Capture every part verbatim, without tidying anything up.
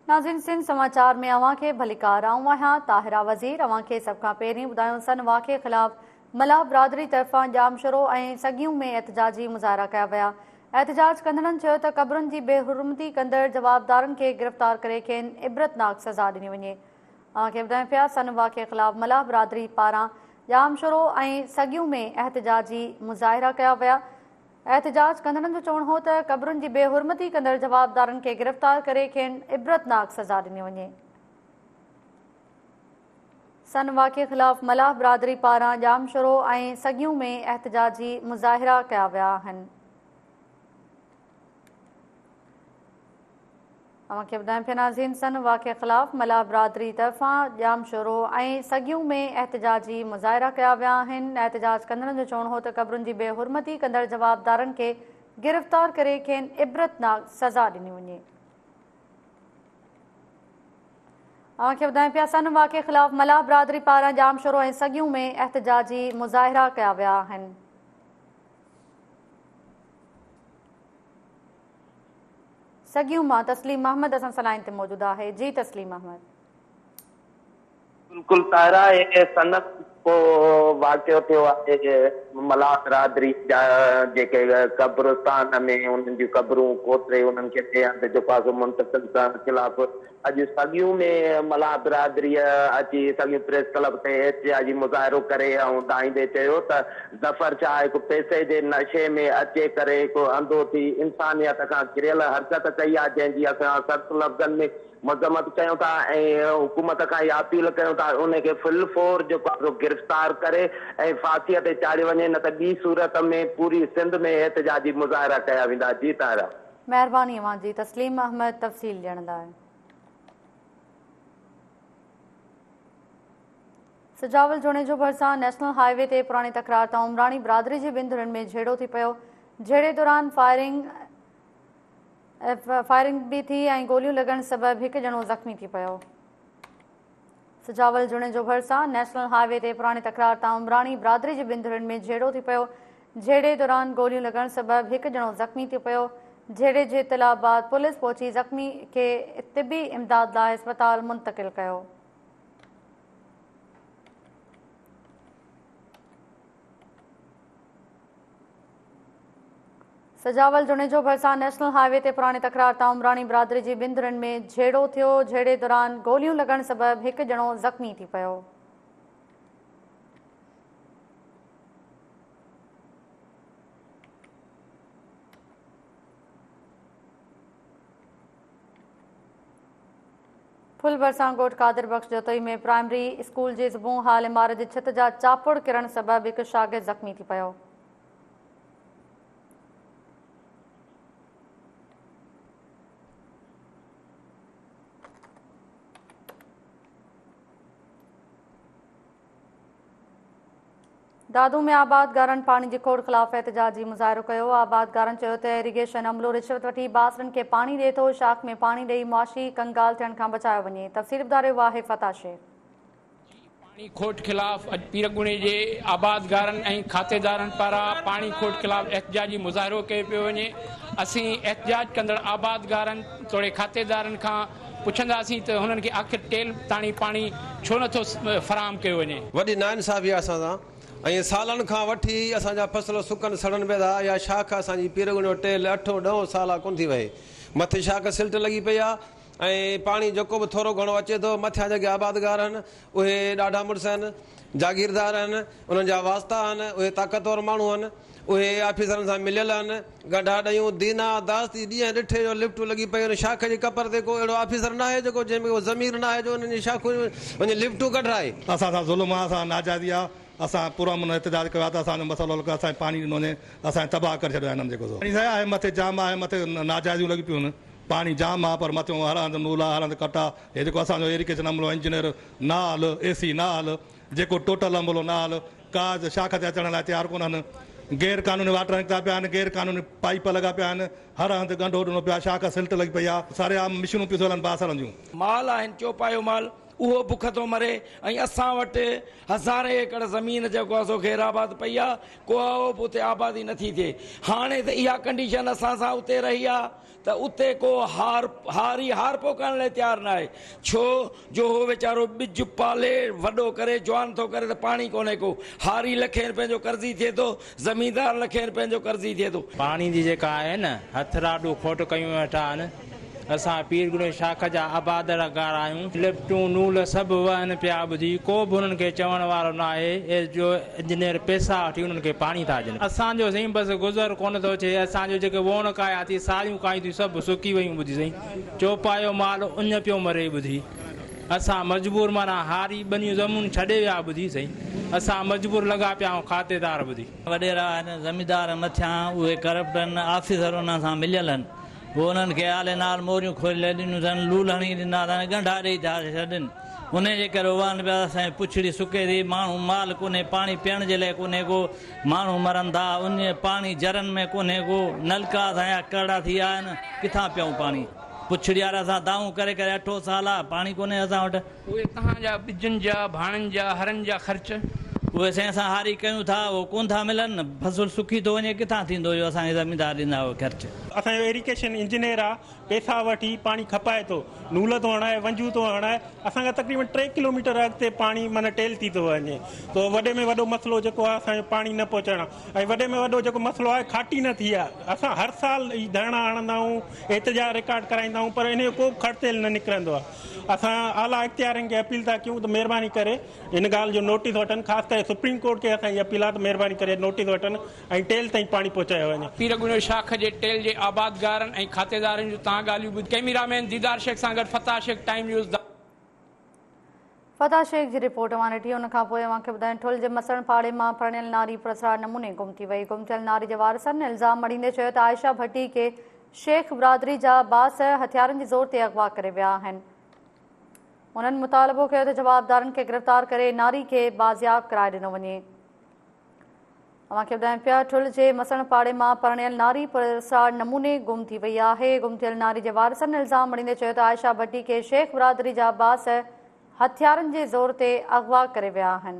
नाज़रीन, सिंध समाचार में अवां खे भलीकार आऊं आहियां ताहिरा वज़ीर। अवां खे सभ खां पहिरीं ॿुधायूं सन वाक़े ख़िलाफ़ मलाह बिरादरी तरफ़ां जाम शुरू ऐं सॻियूं में एहतजाजी मुज़ाहिरा कया विया। एहतजाज कंदड़नि चयो त क़बरुनि जी बेहुरमती कंदड़ जवाबदारनि खे गिरफ़्तार करे खेनि इबरतनाक सज़ा ॾिनी वञे। अवां खे ॿुधायूं पिया सन वाक़े ख़िलाफ़ मलाह बिरादरी पारां जाम शुरू ऐं सॻियूं में एहतजाजी मुज़ाहिरा कया विया। एहतजाज कंदड़नि जो चवणु हो त क़बरुनि जी बेहुरमती कंदड़ जवाबदारनि खे गिरफ़्तार करे खेनि इबरतनाक सज़ा ॾिनी वञे। सन वाक़े ख़िलाफ़ मलाह बिरादरी पारां जाम शुरू ऐं सॻियूं में एहतजाजी मुज़ाहिरा कया विया आहिनि। अवां खे ॿुधायूं पिया नाज़रीन, सन वाक़े ख़िलाफ़ मलाह बिरादरी तरफ़ां जाम शुरू ऐं सॻियूं में एहतजाजी मुज़ाहिरा कया विया आहिनि। एहतजाज कंदड़नि जो चवणु हो त क़बरुनि जी बेहुरमती कंदड़ जवाबदारनि खे गिरफ़्तार करे खेनि इबरतनाक सज़ा ॾिनी वञे। अवां खे ॿुधायूं पिया सन वाक़े ख़िलाफ़ मलाह बिरादरी पारां जाम शुरू ऐं सॻियूं में एहतजाजी मुज़ाहिरा कया विया आहिनि। सॻियूं मां तस्लीम अहमद असां सां लाइन ते मौजूदु आहे। जी तस्लीम अहमद। बिल्कुलु तारा सनत को वाक़ियो थियो आहे मलाह बिरादरी जा जेके क़ब्रस्तान में उन्हनि जूं क़बरूं कोतरे उन्हनि खे ॿिए हंधि जो पासो मुंतक़िल करण ख़िलाफ़ अॼु सॻियूं में मलाह बिरादरीअ अची सॻियूं प्रेस क्लब ते एहतजाजी मुज़ाहिरो करे ऐं दाईंदे चयो त ज़फ़र छा हिकु पैसे जे नशे में अचे करे हिकु अंधो थी इंसानियत खां किरियल हरकत कई आहे, जंहिंजी असां सख़्त लफ़्ज़नि में मज़म्मत कयूं था ऐं हुकूमत खां इहा अपील कयूं था उनखे फिल फोर जेको आहे गिरफ़्तार करे ऐं फांसीअ ते चाढ़ियो वञे, न त ॿी सूरत में पूरी सिंध में एहतजाजी मुज़ाहिरा कया वेंदा। जी तारा। महिरबानी अवां जी तस्लीम अहमद तफ़सील ॾियण लाइ। सजावल जोड़े जो भरिसां नेशनल हाईवे ते पुराणी तकरार तां उमराणी बिरादरी जे ॿिनि धुरनि में झेड़ो थी पियो। झेड़े दौरान फायरिंग फायरिंग भी थी ऐं गोलियूं लॻण सबबि हिकु ॼणो ज़ख़्मी थी पियो। सजावल जुणे जो भरिसां नेशनल हाईवे ते पुराणी तकरार तां उमराणी बिरादरी जे ॿिनि धुरनि में झेड़ो थी पियो। झेड़े दौरान गोलियूं लॻण सबबि हिकु ॼणो ज़ख़्मी थी पियो। झेड़े जे इतला बाद पुलिस पहुची ज़ख़्मी खे तिबी इमदाद लाइ अस्पताल मुंतक़िल कयो। सजावल जुणे जो भरिसां नेशनल हाईवे ते पुराणी तकरार तां उमराणी बिरादरी जी ॿिनि धुरनि में झेड़ो थियो। झेड़े दौरान गोलियूं लॻण सबबि हिकु ॼणो ज़ख़्मी थी पियो। फुल भरिसां ॻोठ कादिर बख़्श जतोई में प्राइमरी स्कूल जे ज़बूं हाल इमारत जी छित जा चापुड़ किरण सबबि हिकु शागिर्द ज़ख़्मी थी पियो। दादू में आबादगारनि पाणी जी खोड़ ख़िलाफ़ एहतजाजी मुज़ाहिरो कयो। आबादगारनि चयो त इरीगेशन अमलो रिश्वत वठी बासरनि खे पाणी ॾिए थो, शाख में पाणी ॾेई मुआशी कंगाल थियण खां बचायो वञे। तफ़सील ॿुधायो आहे फता शेख। पाणी खोट ख़िलाफ़ अॼु पीरगुणे जे आबादगारनि ऐं खातेदारनि पारां पाणी खोट ख़िलाफ़ एहतजाजी मुज़ाहिरो कयो पियो वञे। असीं एहतजाज कंदड़ आबादगारनि तोड़े खातेदारनि खां पुछंदासीं त हुननि खे आख़िर टेल ताणी पाणी छो नथो फ़राहम कयो वञे। वॾी नाइंसाफ़ी आहे असां सां ऐं सालनि खां वठी असांजा फसल सुकनि सड़नि पिया था। इहा शाख असांजी पीरगुणे टेल अठो ॾहों साल कोन थी वहे, मथे शाख सिल्ट लॻी पई आहे ऐं पाणी जेको बि थोरो घणो अचे थो मथियां जेके आबादगार आहिनि उहे ॾाढा मुड़ुस आहिनि, जागीरदार आहिनि, उन्हनि जा वास्ता आहिनि, उहे ताक़तवर माण्हू आहिनि, उहे ऑफिसरनि सां मिलियल आहिनि। गॾा ॾयूं दीना दास्ती ॾींहं ॾिठे जो लिफ्टूं लॻी पयूं आहिनि। शाख जी कपर ते को अहिड़ो ऑफिसर न आहे जेको जंहिंमें को ज़मीर न आहे जो उन्हनि जी शाखूं वञी लिफ्टूं कढाए। असां सां ज़ुल्म आहे, असां नाजाइज़ी आहे, असां पूरा मन एहतजाज कयो आहे त असांजो मसइलो हल कयो। असांखे पाणी ॾिनो वञे, असांखे तबाह करे छॾियो आहे हिननि जेको पाणी आहे मथे जाम आहे, मथे नाजाइज़ियूं लॻी पियूं आहिनि। पाणी जाम आहे पर मथियों हर हंधि नूल आहे, हर हंधि कट आहे। हे जेको असांजो इरीगेशन अमलो इंजीनियर न हल, ए सी न हल, जेको टोटल अमलो न हल, का शाख ते अचण लाइ तयारु कोन आहिनि। गैर कानूनी वाटर निकिता पिया आहिनि, गैर कानूनी पाइप लॻा पिया आहिनि, हर हंधि गंढो ॾिनो पिया, शाख सिल्ट लॻी पई आहे, सारे आम मिशनूं पियूं हलनि बासरनि जूं। माल आहिनि चौपायो माल, उहो बुख थो मरे। ऐं असां वटि हज़ारे एकड़ ज़मीन जेको आहे सो ग़ैराबाद पई आहे, को बि उते आबादी नथी थिए। हाणे त इहा कंडीशन असां सां उते रही आहे त उते को हार हारी हार पोखण लाइ तयारु न आहे। छो जो उहो वीचारो ॿिज पाले वॾो करे जवान थो करे त पाणी कोन्हे को। हारी लखे रुपए जो कर्ज़ी थिए थो, ज़मीनदार लखे रुपए जो कर्ज़ी थिए थो। पाणी जी जेका आहे न हथराॾू खोट कयूं वेठा आहिनि। असां पीरगुणे शाख जा आबादगार आहियूं। लिफ्टूं नूल सभु वहनि पिया ॿुधी, को बि हुननि खे चवण वारो न आहे जो इंजीनियर पैसा वठी हुननि खे पाणी था ॾियनि। असांजो साईं बसि गुज़र कोन थो थिए। असांजो जेके वोण काया थी साड़ियूं कायूं थी सभु सुकी वियूं ॿुधी साईं। चौपायो माल उञ पियो मरे ॿुधी। असां मजबूर माना हारी ॿनियूं ज़मीन छॾे विया ॿुधी साईं। असां मजबूर लॻा पिया आहियूं खातेदार ॿुधी। वॾेरा आहिनि ज़मींदार मथियां उहे करप्ट आहिनि, ऑफिसर हुन सां मिलियल आहिनि। वो उन्हनि खे आले नाल मोरियूं खोले ॾिनियूं अथनि, लूल हणी ॾिना अथनि, ॻंढा ॾेई था छॾनि। उनजे करे उहा पिया असांजी पुछड़ी सुके थी, माण्हू माल कोन्हे, पाणी पीअण जे लाइ कोन्हे को, माण्हू मरनि था। उन पाणी जरनि में कोन्हे को, नलका असांजा कड़ा थी विया आहिनि, किथां पियूं पाणी। पुछड़ी वारा असां दाऊं करे करे अठो साल आहे, पाणी कोन्हे असां वटि। उहे तव्हांजा ॿिजनि जा भाणनि जा हरनि जा ख़र्च उहे साईं असां हारी कयूं था, उहो कोन था मिलनि। फसल सुकी थो वञे, किथां थींदो इहो असांखे ज़मीनदार ॾींदा उहे ख़र्च। असांजो इरिगेशन इंजीनियर आहे, पैसा वठी पाणी खपाए थो, नूल थो हणाए, वंजू थो हणाए। असांखे तक़रीबन टे किलोमीटर अॻिते पाणी माना टेल थी थो वञे। तो वॾे में वॾो मसइलो जेको आहे असांजो पाणी न पहुचणु, ऐं वॾे में वॾो जेको मसइलो आहे खाटी न थी आहे। असां हर साल ई धरना हणंदा आहियूं, एतिजा रिकॉर्ड कराईंदा आहियूं, पर इन जो को खड़तेल न निकिरंदो आहे। असां आला इख़्तियारनि खे अपील था कयूं त महिरबानी करे इन ॻाल्हि जो नोटिस वठनि। ख़ासि करे सुप्रीम कोर्ट खे असांजी अपील आहे त महिरबानी करे नोटिस वठनि ऐं टेल ताईं पाणी पहुचायो वञे। पीरगुणे शाख जे टेल जे आबादगारनि ऐं खातेदारनि जूं तव्हां ॻाल्हियूं ॿुध। कैमरामैन दीदार शेख सां गॾु फताह शेख, टाइम न्यूज़। फताह शेख जी रिपोर्ट मां ॾिठी। उन खां पोइ मूंखे ॿुधाइनि ठुल जे मसण पाड़े मां परणियल नारी पुरस्कार नमूने गुम थी वई। गुम थियल नारी जे वारसनि इल्ज़ाम मड़ींदे चयो त आयशा भट्टी खे शेख बिरादरी जा बास हथियारनि जे ज़ोर ते अगवा करे विया आहिनि। उन्हनि मुतालबो कयो त जवाबदारनि खे गिरफ़्तार करे नारी खे बाज़ियाब कराए ॾिनो वञे। मूंखे ॿुधाइनि पिया ठुल जे मसण पाड़े मां परणियल नारी पुरस्कार नमूने गुम थी वई आहे। गुम थियल नारी जे वारसनि इल्ज़ाम मड़ींदे चयो त आयशा भट्टी खे शेख बिरादरी जा बास हथियारनि जे ज़ोर ते अगवा करे विया आहिनि।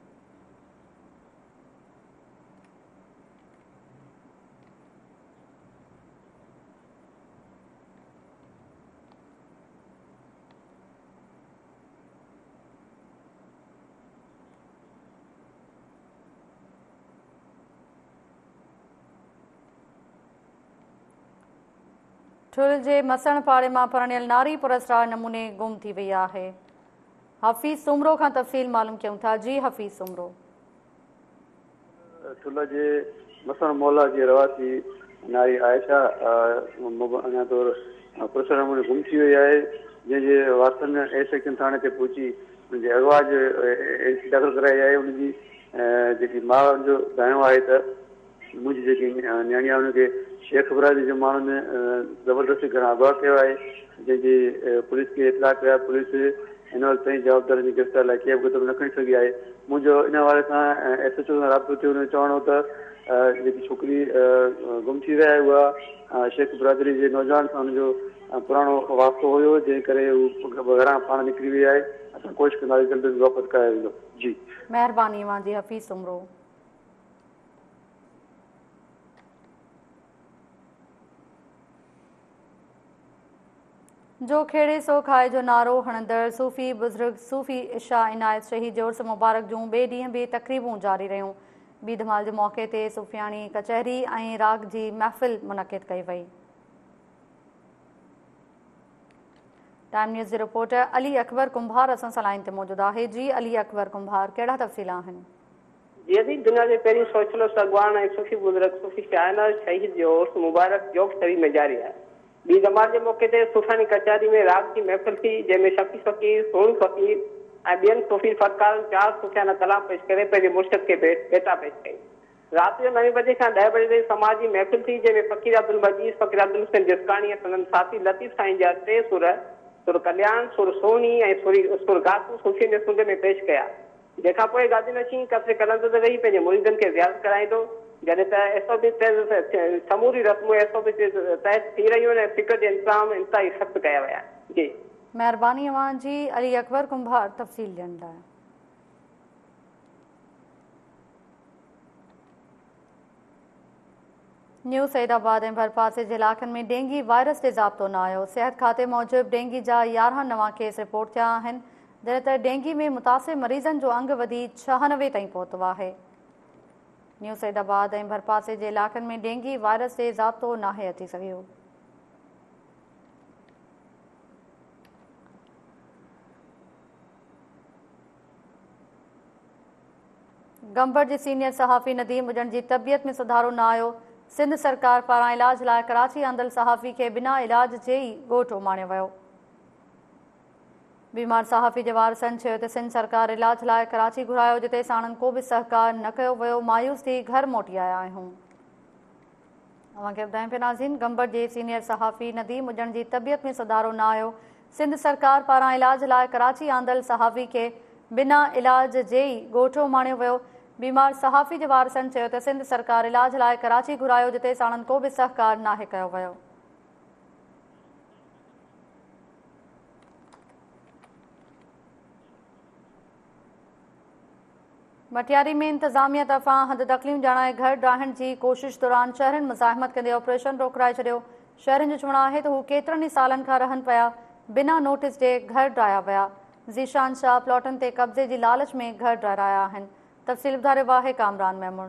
ठुल जे मसण पाड़े मां परणियल नारी पुरस्कार नमूने गुम थी वई आहे। हफ़ीज़ सुमरो खां तफ़सील मालूम कयूं था। जी हफ़ीज़ सुमरो। ठुल जे मसण मोहल्ला जी रवासी नारी आयशा अञा तौर पुरस्कार नमूने गुम थी वई आहे, जंहिंजे वारसनि ए सेक्शन थाणे ते पहुची हुनजे अगवा जो दाख़िल कराई आहे। हुनजी जेकी माउ जो ॿुधाइणो आहे त मुंहिंजी जेकी न्याणी आहे हुनखे शेख बिरादरी जे माण्हुनि ज़बरदस्ती घरां अगवा कयो आहे, जंहिंजी पुलिस खे इतलाह कयो आहे। पुलिस हिन वक़्तु ताईं जवाबदारनि जी गिरफ़्तार लाइ कंहिं बि क़दम न खणी सघी आहे। मुंहिंजो इन हवाले सां एस एच ओ सां राब्तो थियो। हुन जो चवणो हो त जेकी छोकिरी गुम थी रही आहे उहा शेख बिरादरी जे नौजवान सां हुनजो पुराणो वास्तो हुयो, जंहिं करे हू घरां पाण निकिरी वई आहे। असां कोशिशि कंदासीं जल्दी वापसि करायो वेंदो। जी महिरबानी मुंहिंजी हफ़ीज़ सुमरो। जो खेड़े सो खाए जो नारो हणंदड़ सूफ़ी बुज़ुर्ग सूफ़ी इशा इनायत शहीद जो उर्स मुबारक जूं ॿिए ॾींहं बि तक़रीबूं जारी रहियूं। ॿी धमाल जे मौक़े ते सूफ़ियाणी कचहरी ऐं राग जी महफ़िल मुनक़िद कई वई। टाइम न्यूज़ जी रिपोर्टर अली अकबर कुंभार असां सां लाइन ते मौजूदु आहे। जी अली अकबर कुंभार, कहिड़ा तफ़सील आहिनि? जी अजी दुनिया जे पहिरीं सोशलिस्ट अॻवान ऐं सूफ़ी बुज़ुर्ग सूफ़ी इशा इनायत शहीद जो उर्स मुबारक जोक शरीफ़ में जारी आहे। ॿी जमात जे मौक़े ते सूफ़ियाणी कचहरी में राग जी महफ़िल थी, जंहिंमें शफ़ी फ़क़ीर, सोन फ़क़ीर ऐं ॿियनि सूफ़ी फ़नकारनि चार सूफ़ियाना कलाम पेश करे पंहिंजे मुर्शिद खे बेटा पेश कई। राति जो नवे बजे खां ॾह बजे ताईं समाज जी महफ़िल थी, जंहिंमें फ़क़ीर अब्दुल मजीद, फ़क़ीर अब्दुल हुसैन जिस्कानी ऐं संदन साथी लतीफ़ साईं जा टे सुर सुर कल्याण, सुर सोनी ऐं सुरी सुर गातू सूफ़ी जे सुंद में पेश कया। जंहिंखां पोइ गादी नशीं कसरे कलंद ते वेही पंहिंजे मुरीदनि खे ज़ियारत कराईंदो। जॾहिं त एसओबी समूरी रस्मूं एसओबी तहत थी रहियूं आहिनि ऐं फ़िक्र जे इंतज़ाम इंतिहाई सख़्तु कया विया। जी महिरबानी अवां जी। अली अकबर कुंभार तफ़सील ॾियण लाइ। न्यू सईदाबाद ऐं भरपासे जे इलाक़नि में डेंगी वायरस ते ज़ाब्तो न आयो। सिहत खाते मूजिबि डेंगी जा यारहं नवां केस रिपोर्ट थिया आहिनि, जॾहिं त डेंगी में मुतासिर मरीज़नि जो अंग वधी छहानवे ताईं पहुतो आहे। न्यू सईदाबाद ऐं भरपासे जे इलाक़नि में डेंगी वायरस ते ज़ाब्तो नाहे अची सघियो। गंबर जे सीनियर सहाफ़ी नदीम उजन जी तबियत में सुधारो न आयो। सिंध सरकार पारां इलाज लाइ कराची आंदल सहाफ़ी खे बिना इलाज जे ई ॻोठु उमाणियो वियो। बीमार सहाफ़ी जे वारसनि चयो त सिंध सरकार इलाज लाइ कराची घुरायो, जिते साणनि को बि सहकार न कयो वियो। मायूस थी घर मोटी आया आहियूं। अव्हांखे ॿुधायूं पिया नाज़रीन, गंबर जे सीनियर सहाफ़ी नदीम उजन जी तबियत में सुधारो न आयो। सिंध सरकार पारां इलाज लाइ कराची आंदल सहाफ़ी खे बिना इलाज जे ई ॻोठु उमाणियो वियो। बीमार सहाफ़ी जे वारसनि चयो त सिंध सरकार इलाज लाइ कराची घुरायो, जिते साणनि को बि सहकार नाहे कयो वियो। मटियारी में इंतज़ामिया तरफ़ां हद तकलीफ़ ॼाणाए घर ॾाहण जी कोशिश दौरान शहरनि मुज़ाहिमत कंदे ऑपरेशन रोकराए छॾियो। शहरनि जो चवणु आहे त हू केतिरनि ई सालनि खां रहनि पिया बिना नोटिस जे घर ॾाहिया विया। ज़ीशान शाह प्लॉटनि ते कब्ज़े जी लालच में घर ॾाहिराया आहिनि। तफ़सील ॿुधायो आहे कामरान मेमून।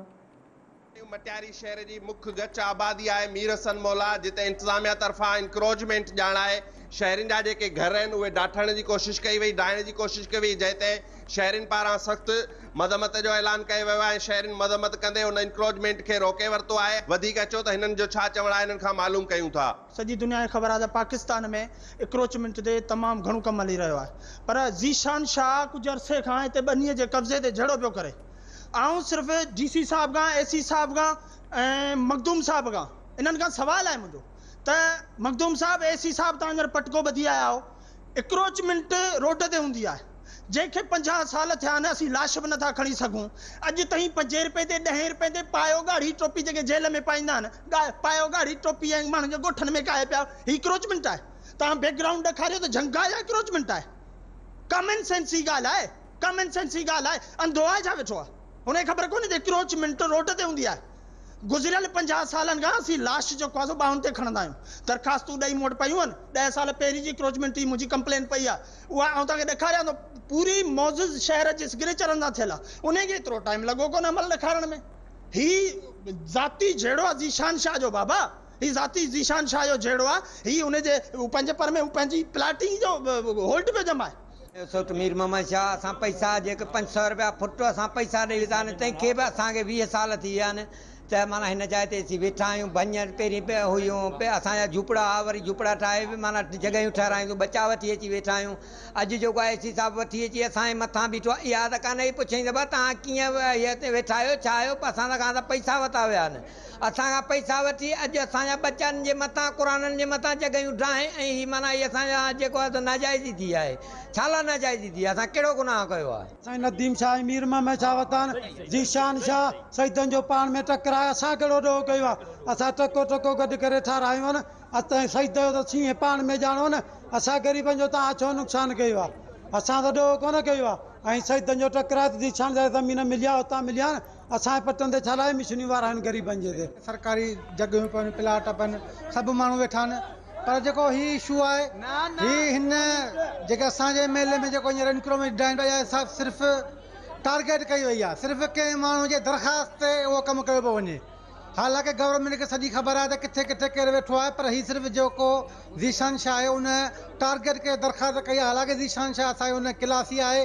मटियारी शहर जी मुख्य गच आबादी आहे मीर हसन मौला, जिते इंतज़ामिया तरफ़ां इंक्रोचमेंट ॼाणाए शहरनि जा जेके घर आहिनि उहे ॾाठण जी कोशिश कई वई, ॾाहिण जी कोशिश कई वई, जंहिं ते शहरनि पारां सख़्तु मदमत जो ऐलान कयो वियो आहे। शहरनि मदमत कंदे उन इंक्रोचमेंट खे रोके वरितो आहे। वधीक अचो त हिननि जो छा चवणु आहे, हिननि खां मालूम कयूं था। सॼी दुनिया खे ख़बर आहे त पाकिस्तान में इंक्रोचमेंट ते तमामु घणो कमु हली रहियो आहे, पर ज़ीशान शाह कुझु अरसे खां हिते ॿनीअ जे कब्ज़े ते झड़ो पियो करे। आऊं सिर्फ़ु डी सी साहब खां, ए सी साहब खां ऐं मखदूम साहब खां इन्हनि खां सवाल आहे मुंहिंजो त मखदूम साहब, ए सी साहब तव्हां हींअर पटको ॿधी आया हो। इंक्रोचमेंट रोड ते हूंदी आहे, जंहिंखे पंजाह साल थिया आहिनि, असीं लाश बि नथा खणी सघूं। अॼु ताईं पंजे रुपए ते ॾहें रुपए ते पायो गाड़ी टोपी जेके जेल में पाईंदा आहिनि, पायो गाड़ी टोपी ऐं माण्हुनि जे ॻोठनि में काए पिया, ही इंक्रोचमेंट आहे। तव्हां बैकग्राउंड ॾेखारियो त जंग आहे या इंक्रोचमेंट आहे? कॉमन सेंस जी ॻाल्हि आहे, कॉमन सेंस जी ॻाल्हि आहे। अंधो आहे छा वेठो आहे? हुनखे ख़बर कोन्हे त इंक्रोचमेंट रोड ते हूंदी आहे। गुज़िरियल पंजाह सालनि खां असीं लाश जो क्वाज़ो ॿाहुनि ते खणंदा आहियूं। दरख़्वास्तूं ॾेई मूं वटि पयूं आहिनि, ॾह साल पहिरीं जी इंक्रोचमेंट जी मुंहिंजी कंप्लेन पई आहे, उहा आउं तव्हांखे ॾेखारियां थो। पूरी मौज़ूज़ शहर जे सिग्नेचरनि सां थियल आहे, उनखे एतिरो टाइम लॻो कोन अमल ॾेखारण में। ही ज़ाती जहिड़ो आहे ज़ीशान शाह जो बाबा, ही ज़ाती ज़ीशान शाह जो जहिड़ो आहे। ही उनजे पंज पर में पंहिंजी प्लाटिंग जो होल्ड पियो जमाए। सोट मीर मोहम्मद शाह, असां पैसा जेके पंज सौ रुपया फुट असां पैसा ॾेई था आहिनि, तंहिंखे बि असांखे वीह साल थी विया आहिनि त माना हिन जाइ ते असीं वेठा आहियूं। भञ पहिरीं पे हुयूं पे असांजा झूपड़ा हुआ, वरी झूपड़ा ठाहे बि माना जॻहियूं ठाहिरायूं, बचा वठी अची वेठा आहियूं। अॼु जेको आहे एसी साहब वठी अची असांजे मथां बीठो आहे। इहा त कान ई पुछई त भाउ तव्हां कीअं हीअ ते वेठा आहियो, छा आहियो? असां खां त पैसा वरिता विया आहिनि, असांखां पैसा वठी अॼु असांजा बच्चनि जे मथां क़ुराननि जे मथां जॻहियूं ठाहे ऐं हीअ माना हीअ असांजा जेको आहे त नाजाइज़ी थी आहे। छा ला नाजाइज़ी थी आहे? असां कहिड़ो गुनाह कयो आहे? साईं नदीम शाह, मीर मोहम्मद शाह वतान, ज़ीशान शाह, सईदनि जो पाण में टकराए, असां कहिड़ो ॾोह कयो आहे? असां टको टको गॾु करे ठारायूं आहिनि। असां सईद जो त सीअं पाण में ॼाणो न, असां ग़रीबनि जो तव्हां छो नुक़सानु कयो आहे? असां त ॾोह कोन कयो आहे। ऐं सईदनि जो टकराए त ज़ीशान जा ज़मीन मिलिया, उतां मिलिया न। असांजे पटनि ते छा लाइ मिशनियूं वारा आहिनि ग़रीबनि जे ते? सरकारी जॻहियूं पवनि, प्लाट पवनि, सभु माण्हू वेठा आहिनि। पर जेको ही इशू आहे, ही हिन जेके असांजे एम एल ए में जेको हींअर इंक्रोचमेंट आहे, सभु सिर्फ़ु टारगेट कई वई आहे। सिर्फ़ु कंहिं माण्हू जे दरख़्वास्त ते उहो कमु कयो पियो वञे। हालांकि गवर्नमेंट खे सॼी ख़बर आहे त किथे किथे केरु वेठो आहे, पर ही सिर्फ़ु जेको ज़ीशान शाह आहे उन टारगेट खे दरख़्वास्त कई आहे। हालांकि ज़ीशान शाह असांजो उन क्लासी आहे।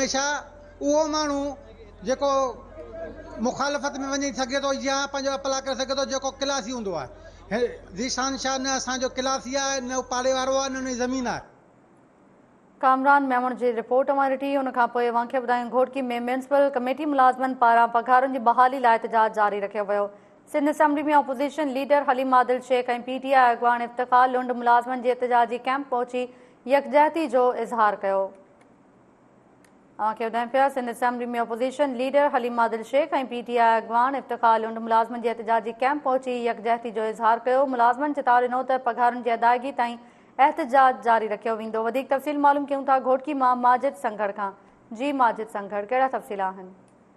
हमेशह उहो माण्हू जेको मुखालफ़त में वञी सघे थो या पंहिंजो अपला करे सघे थो, जेको क्लासी हूंदो आहे। ज़ीशान शाह न असांजो क्लासी आहे, न पाड़े वारो आहे, न ज़मीन आहे। कामरान मेमण जी रिपोर्ट अवां ॾिठी। हुन खां पोइ अव्हांखे ॿुधायूं घोटकी में म्यूनिसिपल कमेटी मुलाज़मनि पारां पघारुनि जी बहाली लाइ एहतजाज जारी रखियो वियो। सिंध असेंबली में अपोज़िशन लीडर हलीम आदिल शेख ऐं पी टी आई अॻवान इफ़्तिख़ार लुंड मुलाज़मनि जे एहतजाजी कैंप पहुची यकजहती जो इज़हार कयो। अव्हांखे ॿुधायूं पिया सिंध असेंबली में अपोज़िशन लीडर हलीम आदिल शेख ऐं पी टी आई अॻवान इफ़्तिख़ार लुंड मुलाज़मनि जे एहतजाजी कैंप पहुची यकजहती जो इज़हार कयो। मुलाज़मनि चिताव ॾिनो त पघारुनि जी अदायगी ताईं एहतजाज जारी रखियो वेंदो। वधीक तफ़सील मालूम कयूं था घोटकी मां माजिद संघड़ खां। जी माजिद संघड़, कहिड़ा तफ़सील आहिनि?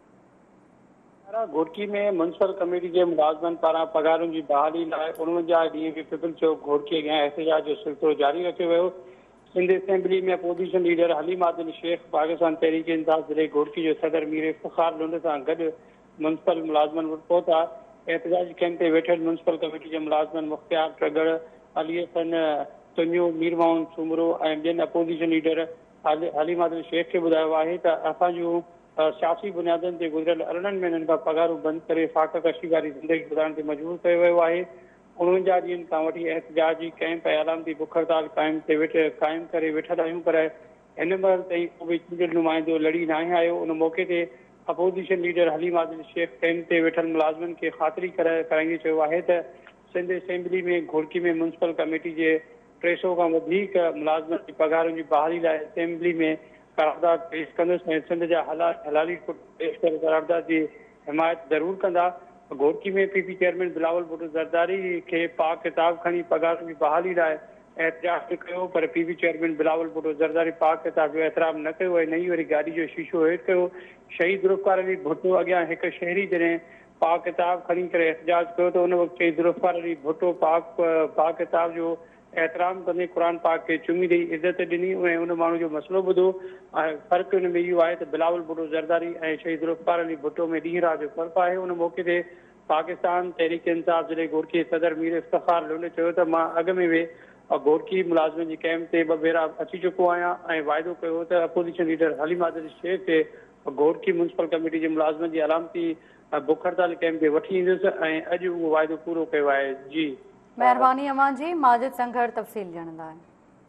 घोटकी में म्यूनसिपल कमेटी के मुलाज़मनि पारां पगारुनि जी बहाली लाइ उणवंजाह ॾींहं बि पिपल चौक घोटकी अॻियां एहतजाज जो सिलसिलो जारी रखियो वियो। सिंध असेंबली में अपोजिशन लीडर हलीम आदिल शेख, पाकिस्तान तहरीक इंसाफ ज़िले घोटकी जो सदर मीर इफ्तिखार लुंड सां गॾु म्यूनसिपल मुलाज़मनि वटि पहुता। एहतजाज कैंप ते वेठल म्यूनसिपल कमेटी जे मुलाज़मनि मुख्तियार ट्रगड़, अली हसन तुंजो, मीर माउन सूमरो ऐं ॿियनि अपोजिशन लीडर हलीम आदिल शेख खे ॿुधायो आहे त असांजूं सियासी बुनियादनि ते गुज़िरियल अरिड़हनि महीननि खां पगारूं बंदि करे फ़ाक़ कशी वारी ज़िंदगी गुज़ारण ते मजबूर कयो वियो आहे। उणवंजाह ॾींहंनि खां वठी एहतजाजी कैंप ऐं अलामती बुख हड़ताल क़ाइम ते वेठ क़ाइमु करे वेठल आहियूं, पर हिन महिल ताईं को बि चूंडियल नुमाइंदो लड़ी नाहे आयो। उन मौक़े ते opposition leader Haleem Adil Shaikh camp ते वेठल मुलाज़मनि खे ख़ातिरी कराईंदे चयो आहे त सिंध असेंबली में घोटकी में म्यूनसिपल कमेटी जे टे सौ खां वधीक मुलाज़मनि जी पगारुनि जी बहाली लाइ असेंबली में करारदाद पेश कंदुसि ऐं सिंध जा हला हलाली पेश करे करारदाद जी हिमायत ज़रूरु कंदा। घोटकी में P P chairman Bilawal Bhutto Zardari खे पाक किताब खणी पगारुनि जी बहाली लाइ एहतजाज कयो, पर P P chairman Bilawal Bhutto Zardari पाक किताब जो एहतराम न कयो ऐं नई वरी गाॾी जो शीशो हेठि कयो। शहीद ज़ुल्फ़िकार अली भुट्टो अॻियां हिकु शहरी जॾहिं पाक किताब खणी करे एहतजाज कयो त उन वक़्तु चई ज़ुल्फ़िकार अली भुट्टो पाक पाक किताब जो एहतराम कंदे क़ुर पाक खे चुमी ॾेई इज़त ॾिनी ऐं उन माण्हू जो मसइलो ॿुधो। ऐं फ़र्क़ु हिन में इहो आहे त बिलावल भुट्टो ज़रदारी ऐं शहीद ज़ुल्फ़िकार अली भुट्टो में ॾींहुं राति जो फ़र्क़ु आहे। उन मौक़े ते पाकिस्तान तहरीक इंसाफ ज़िले घोटकी सदर मीर इफ्तिखार लुंड चयो त मां अॻु में वे घोटकी मुलाज़मनि जी कैंप ते ॿ भेरा अची चुको आहियां ऐं वाइदो कयो त अपोजिशन लीडर हलीम आदिल शेख खे घोटकी म्यूनसिपल कमेटी जे मुलाज़मनि जी अलामती बुख हड़ताल कैंप ते वठी ईंदुसि ऐं अॼु उहो वाइदो पूरो कयो आहे। जी महिरबानी अवां जी। माजिद संघड़ तफ़सील ॼाणंदा आहिनि।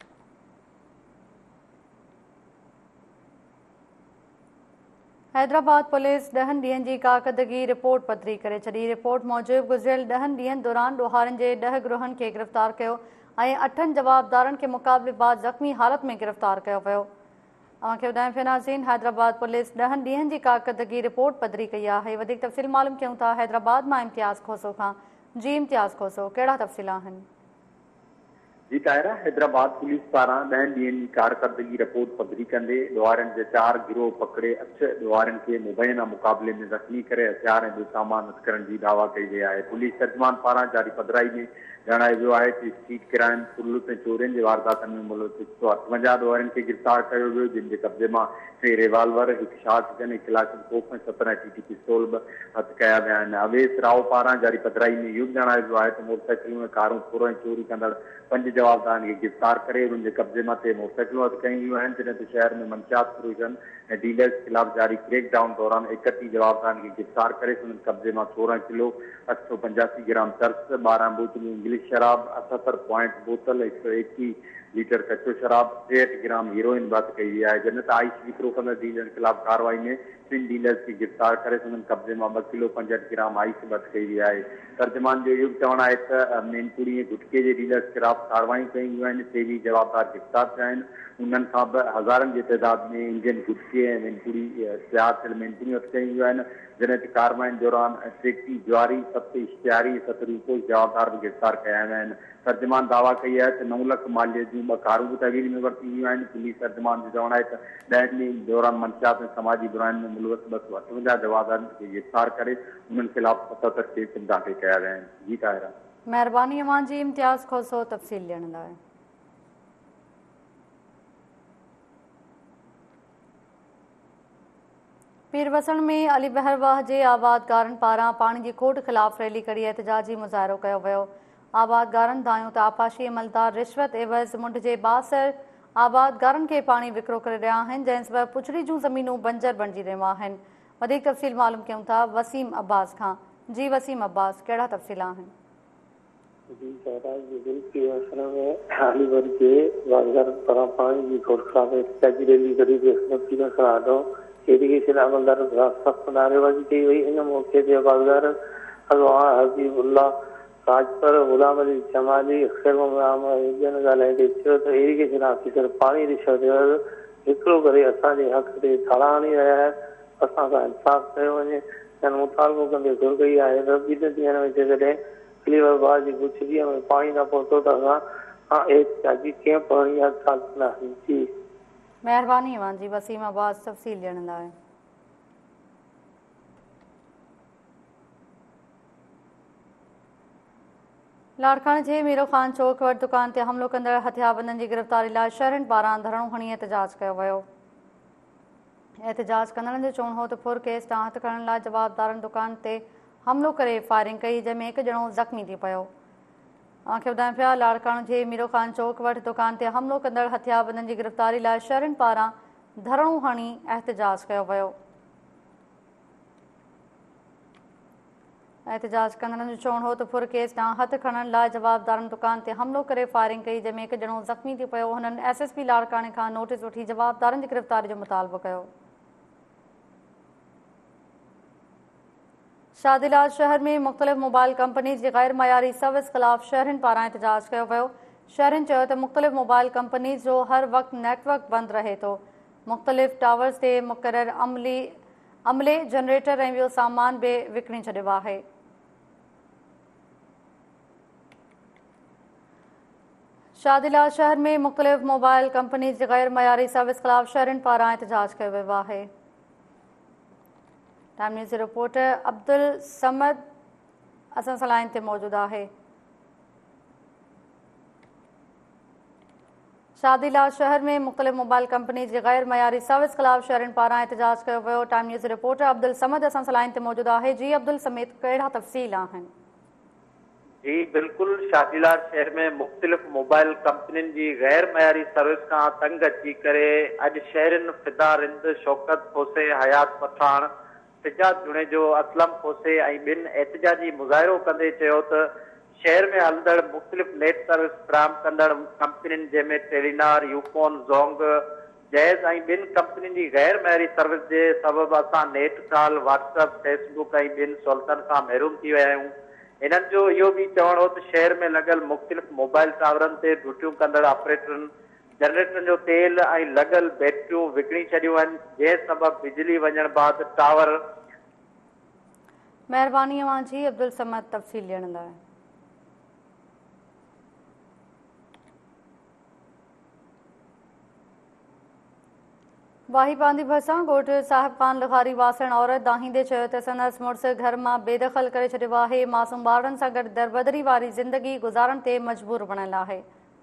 हैदराबाद पुलिस ॾहनि ॾींहंनि जी कारकर्दगी रिपोर्ट पधरी करे छॾी। रिपोर्ट मूजिबि गुज़िरियल ॾहनि ॾींहंनि दौरान ॾोहारनि जे ॾह गिरोहनि खे गिरफ़्तार कयो ऐं अठनि जवाबदारनि खे मुक़ाबले बाद ज़ख़्मी हालत में गिरफ़्तार कयो वियो। अव्हांखे ॿुधायां पिया नाज़रीन, हैदराबाद पुलिस ॾहनि ॾींहंनि जी कारकर्दगी रिपोर्ट पधरी कई आहे। वधीक तफ़सील मालूम कयूं था हैदराबाद मां इम्तियाज़ खोसो खां। जी इम्तियाज़ खोसो, कहिड़ा तफ़सील आहिनि? जी ताहिरा, हैदराबाद पुलिस पारां ॾहनि ॾींहंनि जी कारकर्दगी रिपोर्ट पधरी कंदे ॾोहारनि जे चारि गिरोह पकड़े अठ ॾोहारनि खे मुबैना मुक़ाबले में ज़ख़्मी करे हथियार ऐं ॿियो सामान हथ करण जी दावा कई वई आहे। पुलिस तर्जुमान पारां जारी पधराई में ॼाणायो वियो आहे त स्ट्रीट क्राइम, पुलिस ऐं चोरियुनि जे वारदातनि में मुल्क हिकु सौ अठवंजाह ॾोहारनि खे गिरफ़्तार कयो वियो, जिन जे कब्ज़े मां टे रिवाल्वर, हिकु शार्ट गन, हिकु क्लाशनकोफ ऐं सत्रहं टी टी पिस्तौल बि हथु कया विया आहिनि। अवेश राव पारां जारी पधराई में इहो बि ॼाणायो वियो आहे त मोटरसाइकिलूं ऐं कारूं फुर ऐं चोरी कंदड़ पंज जवाबदारनि खे गिरफ़्तार करे उन्हनि जे कब्ज़े मां ते मोटरसाइकिलूं हथु कयूं वियूं आहिनि, जॾहिं त शहर में मंशियात फरोशन ऐं डीलर्स ख़िलाफ़ जारी क्रैक डाउन दौरान एकटीह जवाबदारनि खे गिरफ़्तार करे उन्हनि कब्ज़े मां सोरहं किलो अठ सौ पंजासी ग्राम चर्स, ॿारहं बोतलूं इंग्लिश शराब, अठहतरि पॉइंट बोतल, हिकु सौ एकवीह लीटर कचो शराब, टेहठि ग्राम हीरोइन बि हथु कई वई आहे। जॾहिं त आइस विकिरो कंदड़ डीलरनि ख़िलाफ़ कार्रवाई में टिनि डीलर्स खे गिरफ़्तार करे उन्हनि कब्ज़े मां ॿ किलो पंजहठि ग्राम आइस बि हथु कई वई आहे। तर्जुमान जो इहो बि चवणु आहे त मैनपुरी ऐं गुटके जे डीलर्स ख़िलाफ़ कार्रवाई कयूं वियूं आहिनि। टेवीह जवाबदार गिरफ़्तार थिया आहिनि। उन्हनि खां बि हज़ारनि जी तइदाद में इंडियन गुटके ऐं मैनपुरी तयारु थियल मैनपुरियूं हथु कयूं वियूं आहिनि। जॾहिं त कार्रवाई दौरान टेटी ज्वारी, सत इश्तिहारी, सत रूपोस जवाबदार बि गिरफ़्तार कया विया आहिनि। तर्जुमान दावा कई आहे त नव लख मालीअ जूं ॿ कारूं बि तहवील में वरिती वियूं आहिनि। पुलिस तर्जुमान जो चवणु आहे त ॾहनि ॾींहंनि दौरान मंशियात ऐं समाजी बुराइनि में मुलवस ॿ सौ अठवंजाह जवाबदारनि खे गिरफ़्तार करे उन्हनि ख़िलाफ़ सतहतरि केस दाख़िल कया विया आहिनि। जी ताहिरा, महिरबानी अवां जी। इम्तियाज़ खोसो तफ़सील ॼाणंदा आहियो। पीरवसण में अली बहरवाह जे आबादगारनि पारां पाणी जी खोट ख़िलाफ़ रैली कढी एहतजाजी मुज़ाहिरो कयो वियो। आबादगारनि दायूं त आपाशी अमलदार रिश्वत एवज़ मुंड जे बासर आबादगारनि खे पाणी विकिरो करे रहिया आहिनि, जंहिं सबबि पुछड़ी जूं ज़मीनूं बंजर बणिजी रहियूं आहिनि। वधीक तफ़सील मालूम कयूं था वसीम अब्बास खां। जी वसीम अब्बास, कहिड़ा तफ़सील आहिनि? इरीगेशन अमलदार सख्त नारेबाजी कई वई। इन मौके ते आबादगार अगवा हबीबुल्लाह राजपर, गुलाम अली जमाली, अख्तर मोहम्मद ॻाल्हाईंदे चयो त इरीगेशन ऑफिसर पाणी रिश्वत हिकिड़ो करे असांजे हक़ ते थाड़ा हणी रहिया आहिनि। असां सां इंसाफ़ कयो वञे। हिन मुतालबो कंदे घुर कई आहे त ॿिनि ॾींहंनि में जेकॾहिं खलीफ़ाबाद जी गुच्छड़ीअ में पाणी न पहुतो त असां खां एहतिजाजी कीअं पढ़णी आहे सालना जी। महिरबानी इमाम जी, वसीम अब्बास तफ़सील ॾियण लाइ। लाड़काने जे मीरो ख़ान चौक वटि दुकान ते हमिलो कंदड़ हथियारबंदनि जी गिरफ़्तारी लाइ शहरनि पारां धरणो हणी एहतिजाज कयो वियो। एहतिजाज कंदड़नि जो चवणु हो त फुर केस तां हथु खणण लाइ जवाबदारनि दुकान ते हमिलो करे फायरिंग कई, जंहिंमें हिकु ॼणो ज़ख़्मी थी पियो। तव्हांखे ॿुधायूं पिया लाड़काणे जे मीरो ख़ान चौक वटि दुकान ते हमिलो कंदड़ हथियारबंदनि जी गिरफ़्तारी लाइ शहरनि पारां धरणो हणी एहतिजाज कयो वियो। एहतिजाज कंदड़नि जो चवणु हो त फुर केस तां हथु खणण लाइ जवाबदारनि दुकान ते हमिलो करे फायरिंग कई, जंहिंमें हिकु ॼणो ज़ख़्मी थी पियो। हुननि एस एस पी लाड़काणे खां नोटिस वठी जवाबदारनि जी गिरफ़्तारी जो मुतालबो कयो। शादिलात शहर में मुख़्तलिफ़ मोबाइल कंपनीज़ जी गैर मयारी सर्विस ख़िलाफ़ शहरनि पारां एहतिजाज कयो वियो। शहरनि चयो त मुख़्तलिफ़ मोबाइल कंपनीज़ जो हर वक़्तु नेटवर्क बंदि रहे थो। मुख़्तलिफ़ टावर्स ते मुक़ररु अमली अमले जनरेटर ऐं ॿियो सामान बि विकिणी छॾियो आहे। शादिलात शहर में मुख़्तलिफ़ मोबाइल कंपनीज़ जी गैर मयारी सर्विस ख़िलाफ़ शहरनि पारां एहतिजाज कयो वियो आहे। Time news reporter Abdul Samad असां सां लाइन ते मौजूदु आहे। शादिलात शहर में मुख़्तलिफ़ मोबाइल कंपनी जी गैर मयारी सर्विस ख़िलाफ़ शहरनि पारां एहतिजाज कयो वियो। Time news reporter Abdul Samad असां सां लाइन ते मौजूदु आहे। जी अब्दुल समेत कहिड़ा तफ़सील आहिनि? जी बिल्कुलु, शादिलात शहर में मुख़्तलिफ़ मोबाइल कंपनियुनि जी गैर मयारी सर्विस खां तंग अची करे अॼु शहरनि फिदा रिंद, शौकत खोसे, हयात पठाण, सिजाद जुणेजो, असलम खोसे ऐं ॿिनि एहतिजाजी मुज़ाहिरो कंदे चयो त शहर में हलंदड़ मुख़्तलिफ़ नेट सर्विस फ़राहम कंदड़ कंपनियुनि जंहिंमें टेलीनार, यूफोन, ज़ोंग, जैज़ ऐं ॿिनि कंपनियुनि जी गैर मयारी सर्विस जे सबबि असां नेट कॉल, व्हाट्सअप, फेसबुक ऐं ॿिनि सहूलियतुनि खां महरूम थी विया आहियूं। इन्हनि जो इहो बि चवणु हो त शहर में लॻल मुख़्तलिफ़ मोबाइल टावरनि ते ड्यूटियूं कंदड़ ऑपरेटरनि जनरेटरनि जो तेल ऐं लॻल बैटरियूं विकिणी छॾियूं आहिनि, जंहिं सबबि बिजली वञण बाद टावर। महिरबानी अवां जी अब्दुल समद तफ़सील ॾियण लाइ। वाही पांदी भरिसां ॻोठु साहिब ख़ान लिखारी वासण औरत दाहींदे चयो त संदसि मुड़ुसु घर मां बेदख़ल करे छॾियो आहे। मासूम ॿारनि सां गॾु दरबदरी वारी ज़िंदगी गुज़ारण ते मजबूर बणियल आहे।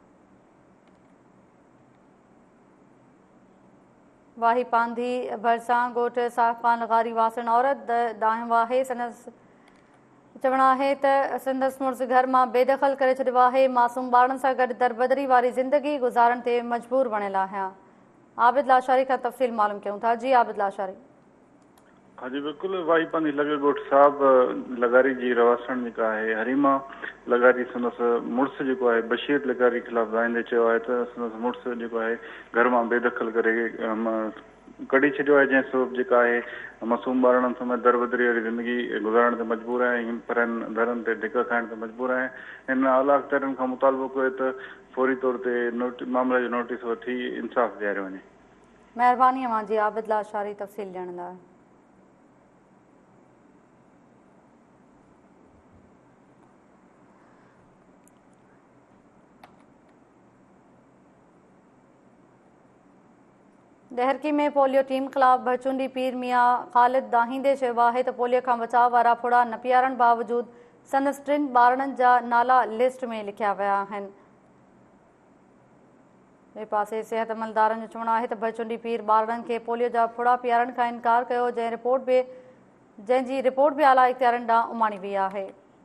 वाही पांदी भरिसां ॻोठु साहिब ख़ान लिखारी वासण औरत दाहिं वाहे संदसि चवणु आहे त संदसि मुड़ुसु घर मां बेदख़ल करे छॾियो आहे। मासूम ॿारनि सां गॾु दरबदरी वारी ज़िंदगी गुज़ारण ते मजबूर बणियल आहियां। आबिद लाशारी का तफ़सील मालूम क्यों था? जी आबिद लाशारी। हाँ जी बिल्कुलु, वाही पानी लगे ॻोठ साहब लगारी जी रवासण जेका आहे हरीमा लगारी संदसि मुड़ुसु जेको आहे बशीर लगारी ख़िलाफ़ दाइंदे चयो आहे त संदसि मुड़ुसु जेको आहे घर मां बेदख़ल करे कढी छॾियो आहे, जंहिं सबबि जेका आहे मासूम ॿारनि समेत दरबदरी वारी ज़िंदगी गुज़ारण ते मजबूर आहे, पर दरनि ते धिक खाइण ते मजबूर आहे। हिन आला अख़्तरनि खां मुतालबो कयो त फौरी तौर ते नोटिस मामले जो नोटिस वठी इंसाफ़ ॾियारियो वञे। महिरबानी अवां जी आबिद लाशारी तफ़सील ॾियण लाइ। दहरकी में पोलियो टीम ख़िलाफ़ भरचुंडी पीर मियाँ ख़ालिद दाहींदे चयो आहे त पोलियो खां बचाव वारा फुड़ा न पीआरण बावजूदि संदसि टिनि ॿारनि जा नाला लिस्ट में लिखिया विया आहिनि। ॿिए पासे सिहत अमलदारनि जो चवणु आहे त भरचुंडी पीर ॿारनि खे पोलियो जा फुड़ा पीआरण खां इनकार कयो, जंहिं रिपोर्ट बि जंहिंजी रिपोर्ट बि आला इख़्तियारनि ॾांहुं उमाणी वई आहे।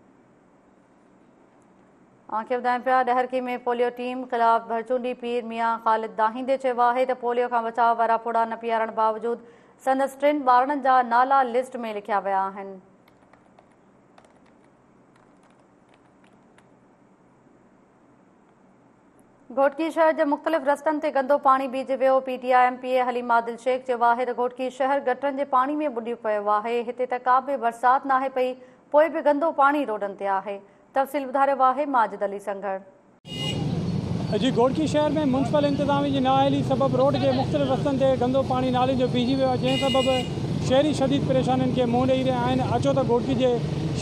तव्हांखे ॿुधायूं पिया ॾहरकी में पोलियो टीम ख़िलाफ़ भरचुंडी पीर मियाँ ख़ालिद दाहींदे चयो आहे त पोलियो खां बचाव वारा फुड़ा न पीआरण बावजूदि संदसि टिनि ॿारनि जा नाला लिस्ट में लिखिया विया आहिनि। घोटकी शहर जे मुख़्तलिफ़ रस्तनि ते गंदो पाणी बीहजी वियो। PTI M P A Haleema Adil Shaikh चयो आहे त घोटकी शहर गटरनि जे पाणी में बुॾी पियो आहे। हिते त का बि बरसाति नाहे पई, पोइ बि गंदो पाणी रोडनि ते आहे। तफ़सील ॿुधारियो आहे माजिद अली संघड़। जी घोटकी शहर में म्यूनसिपल इंतज़ामी जी नाअहली सबबि रोड जे मुख़्तलिफ़ रस्तनि ते गंदो पाणी नाले जो बीहजी वियो आहे, जंहिं सबबि शहरी शदीद परेशानियुनि खे मुंहुं ॾेई रहिया आहिनि। अचो त घोटकी जे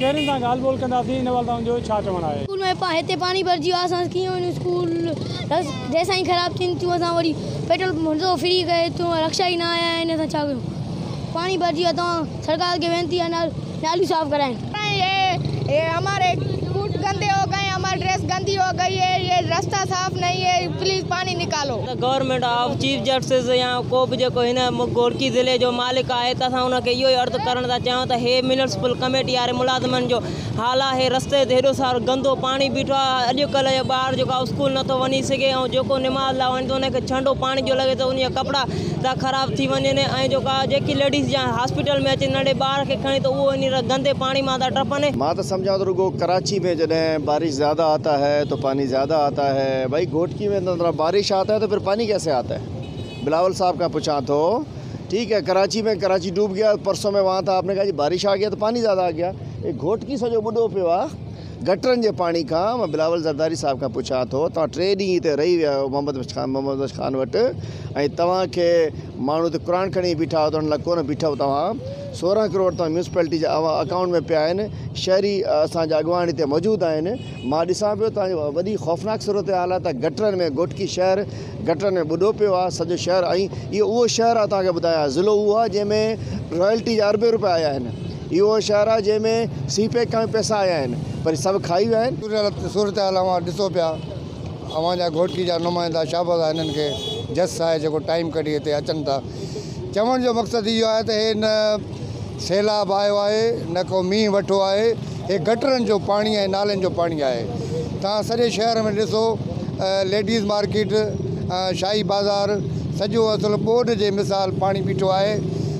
शहरनि सां ॻाल्हि ॿोल कंदासीं। हिन महिल तव्हांजो छा चवणु आहे? स्कूल में पा हिते पाणी भरिजी वियो आहे, असां कीअं वञूं स्कूल, ड्रेसां ई ख़राबु थियनि थियूं, असां वरी पेट्रोल हूंदो फ्री कए थियूं, रक्षा ई न आया आहिनि, असां छा कयूं? पाणी भरिजी वियो, तव्हां सरकार खे वेनिती आहे नालियूं साफ़ कराइनि। ये ये हमारे बूट गंदे हो गए, हमारी ड्रेस गंदी हो गई है, ये रास्ता साफ नहीं है, प्लीज पानी निकालो। गवर्नमेंट ऑफ चीफ जस्टिस या को बि जेको हिन घोटकी ज़िले जो मालिक आहे त असां हुनखे इहो ई अर्ज़ु करणु था चाहियूं त हे म्यूनिसिपल कमेटी वारे मुलाज़िमनि जो हाल आहे, रस्ते ते हेॾो सारो गंदो पाणी बीठो आहे। अॼुकल्ह जो ॿार जेको आहे स्कूल नथो वञी सघे, ऐं जेको निमाज़ लाइ वञे थो उनखे छंडो पाणी जो लॻे थो, उन जा कपिड़ा था ख़राबु थी वञनि, ऐं जेको आहे जेकी लेडीज़ या हॉस्पिटल में अचे नंढे ॿार खे खणी त उहो इन गंदे पाणी मां था टपनि। मां त सम्झां थो रुगो कराची में जॾहिं बारिश ज़्यादा आता है तो पानी ज़्यादा आता है, भाई घोटकी में तो बारिश आता है तो फिर पानी कैसे आता है? बिलावल साहब का पूछा तो ठीक है, कराची में कराची डूब गया, परसों में वहाँ था, आपने कहा जी बारिश आ गया तो पानी ज़्यादा आ गया। एक घोटकी सॼो ॿुॾो पियो आहे गटरनि जे पाणी खां। मां बिलावल ज़रदारी साहब खां पुछां थो, तव्हां टे ॾींहं हिते रही विया आहियो मोहम्मद ख़ान मोहम्मद ख़ान वटि, ऐं तव्हांखे माण्हू त क़ुर खणी बीठा हुआ, हुन लाइ कोन बीठो तव्हां। सोरहं करोड़ तव्हां म्यूनसिपैलिटी जा अकाउंट में पिया आहिनि, शहरी असांजा अॻवान हिते मौजूदु आहिनि। मां ॾिसां पियो तव्हांजो वॾी ख़ौफ़नाक सूरत हाल आहे त गटरनि में घोटकी शहर गटरनि में ॿुॾो पियो आहे सॼो शहर, ऐं इहो उहो शहर आहे तव्हांखे ॿुधायां, ज़िलो उहो आहे जंहिंमें रॉयल्टी जा अरबे रुपया आया आहिनि। इहो शहर आहे जंहिंमें सी पैक खां पैसा आया आहिनि, पर सभु खाई विया आहिनि। सूरत हाल अवां ॾिसो पिया, अवां जा घोटकी जा नुमाइंदा शाबाज़ आहे, हिननि खे जस आहे जेको टाइम कढी हिते अचनि था। चवण जो मक़सदु इहो आहे त हे न सैलाब आयो आहे, न को मींहुं वठो आहे, हे गटरनि जो पाणी ऐं नालनि जो पाणी आहे। तव्हां सॼे शहर में ॾिसो, लेडीज़ मार्केट, शाही बाज़ार, सॼो असुलु ॿोॾ जे मिसाल पाणी बीठो आहे,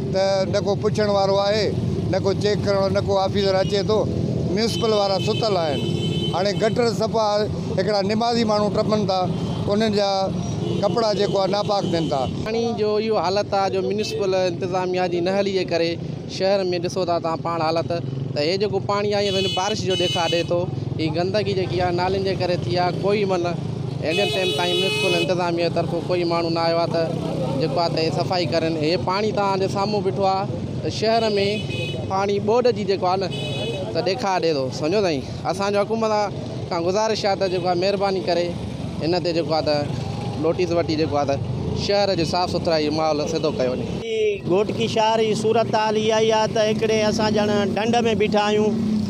त न को पुछण वारो आहे, न को चेक करणु, न को ऑफिसर अचे थो। म्यूनसिपल वारा सुतल आहिनि, हाणे गटर सफ़ा हिकिड़ा निमाज़ी माण्हू टपनि था, उन्हनि जा कपिड़ा जेको आहे नापाक थियनि था। पाणी जो इहो हालत आहे जो म्यूनसिपल इंतिज़ामिया जी न हली जे करे शहर में ॾिसो था तव्हां पाण हालत, त हे जेको पाणी आहे ईअं बारिश जो ॾेखारे थो, ही गंदगी जेकी आहे नालियुनि जे करे थी आहे। कोई मन हेॾे टाइम ताईं म्यूनसिपल इंतिज़ामिया जी तरफ़ो कोई माण्हू न आयो आहे त जेको आहे त हे सफ़ाई करनि। हे पाणी तव्हांजे साम्हूं बीठो आहे, त शहर में पाणी ॿोॾ जी जेको आहे न त ॾेखारे थो, सम्झो ताईं। असांजो हुकूमत खां गुज़ारिश आहे त जेको आहे महिरबानी करे हिन ते जेको आहे त नोटिस वठी जेको आहे त शहर जो साफ़ सुथराई माहौल सिधो कयो वञे। घोटकी शहर जी सूरत हाल इहा ई आहे त हिकिड़े असां ॼण ढंढ में बीठा आहियूं,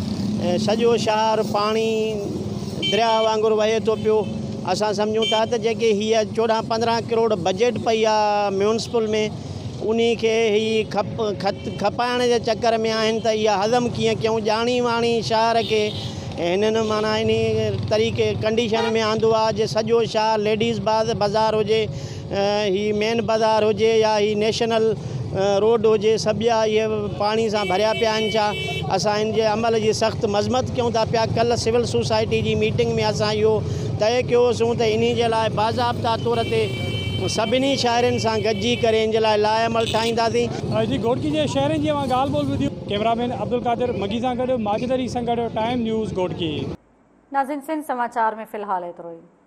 ऐं सॼो शहर पाणी दरिया वांगुरु वहे थो पियो। असां सम्झूं था त जेके हीअ चोॾहं पंद्रहं करोड़ बजट पई आहे म्यूनसिपल में, उन खे ही खप खत खपाइण जे चकर में आहिनि त इहा हज़म कीअं कयूं। ॼाणी वाणी शहर खे हिननि माना इन तरीक़े कंडीशन में आंदो आहे जे सॼो शहर लेडीज़ बाज़ बाज़ार हुजे, ही मेन बाज़ार हुजे या ही नेशनल रोड हुजे, सभु इहे पाणी सां भरिया पिया आहिनि। छा असां इन जे अमल जी सख़्तु मज़मत कयूं था पिया। कल्ह सिविल सोसाइटी जी मीटिंग में असां इहो तय कयोसीं त इन जे लाइ बाज़ाब्ता तौर ते सभिनी शहरनि सां गॾिजी करे इन जे लाइ लाइ अमल ठाहींदासीं। जी घोटकी जे शहरनि जी मां ॻाल्हि ॿोल ॿुधी। कैमरामैन अब्दुल कादिर मगी सां गॾु माजिद अली सां गॾु टाइम न्यूज़ घोटकी। नाज़रीन सिंध समाचार में फ़िलहाल एतिरो ई।